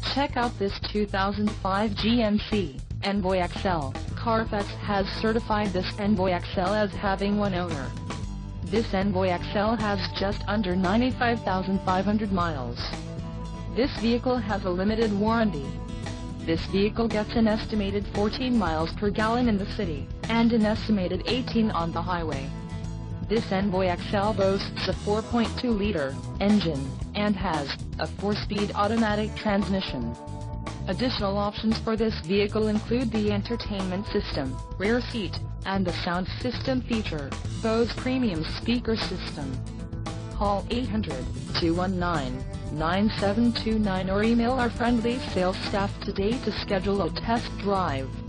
Check out this 2005 GMC Envoy XL. Carfax has certified this Envoy XL as having one owner. This Envoy XL has just under 95,500 miles. This vehicle has a limited warranty. This vehicle gets an estimated 14 miles per gallon in the city, and an estimated 18 on the highway. This Envoy XL boasts a 4.2-liter engine, and has a 4-speed automatic transmission. Additional options for this vehicle include the entertainment system, rear seat, and the sound system feature, Bose premium speaker system. Call 800-219-9729 or email our friendly sales staff today to schedule a test drive.